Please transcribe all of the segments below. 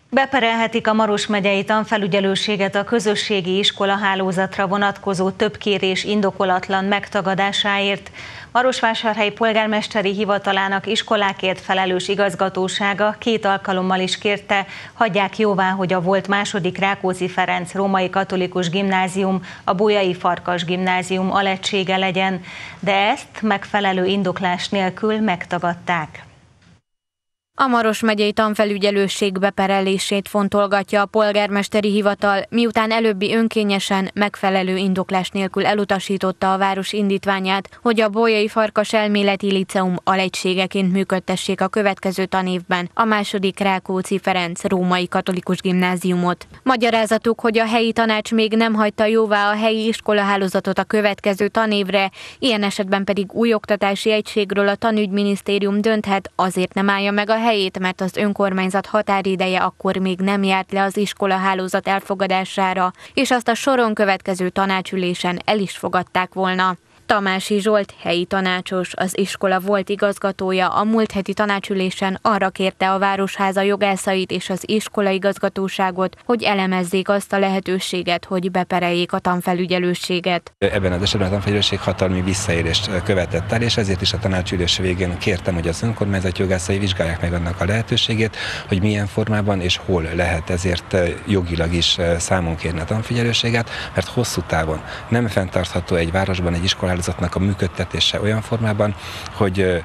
Beperelhetik a Maros megyei tanfelügyelőséget a közösségi iskola hálózatra vonatkozó több kérés indokolatlan megtagadásáért. Marosvásárhelyi polgármesteri hivatalának iskolákért felelős igazgatósága 2 alkalommal is kérte, hagyják jóvá, hogy a volt második Rákóczi Ferenc római katolikus gimnázium a Bolyai Farkas gimnázium alegysége legyen, de ezt megfelelő indoklás nélkül megtagadták. A Maros megyei tanfelügyelőség beperelését fontolgatja a polgármesteri hivatal, miután előbbi önkényesen, megfelelő indoklás nélkül elutasította a város indítványát, hogy a Bolyai Farkas elméleti liceum alegységeként működtessék a következő tanévben a második Rákóczi Ferenc római katolikus gimnáziumot. Magyarázatuk, hogy a helyi tanács még nem hagyta jóvá a helyi iskolahálózatot a következő tanévre, ilyen esetben pedig új oktatási egységről a tanügyminisztérium dönthet, azért nem állja meg a helyét, mert az önkormányzat határideje akkor még nem járt le az iskolahálózat elfogadására, és azt a soron következő tanácsülésen el is fogadták volna. Tamási Zsolt, helyi tanácsos, az iskola volt igazgatója a múlt heti tanácsülésen arra kérte a Városháza jogászait és az iskola igazgatóságot, hogy elemezzék azt a lehetőséget, hogy bepereljék a tanfelügyelőséget. Ebben az esetben a tanfelügyelőség hatalmi visszaélést követett el, és ezért is a tanácsülés végén kértem, hogy az önkormányzat jogászai vizsgálják meg annak a lehetőségét, hogy milyen formában és hol lehet ezért jogilag is számon kérni a tanfelügyelőséget, mert hosszú távon nem fenntartható egy városban egy iskola a működtetése olyan formában, hogy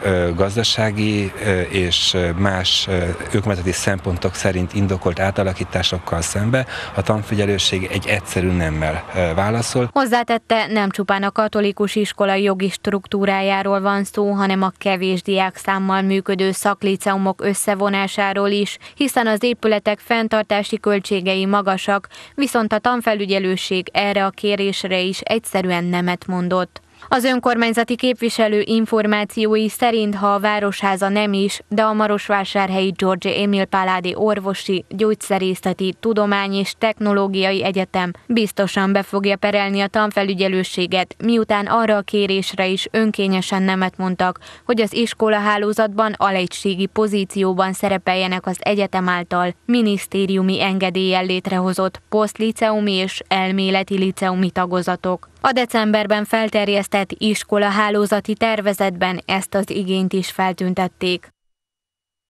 gazdasági és más önkormányzati szempontok szerint indokolt átalakításokkal szembe a tanfelügyelőség egy egyszerű nemmel válaszol. Hozzátette, nem csupán a katolikus iskola jogi struktúrájáról van szó, hanem a kevés diákszámmal működő szakliceumok összevonásáról is, hiszen az épületek fenntartási költségei magasak, viszont a tanfelügyelőség erre a kérésre is egyszerűen nemet mondott. Az önkormányzati képviselő információi szerint, ha a Városháza nem is, de a marosvásárhelyi George Emil Paládi Orvosi, Gyógyszerészeti, Tudomány és Technológiai Egyetem biztosan be fogja perelni a tanfelügyelőséget, miután arra a kérésre is önkényesen nemet mondtak, hogy az iskolahálózatban alegységi pozícióban szerepeljenek az egyetem által minisztériumi engedéllyel létrehozott posztliceumi és elméleti liceumi tagozatok. A decemberben felterjesztett iskolahálózati tervezetben ezt az igényt is feltüntették.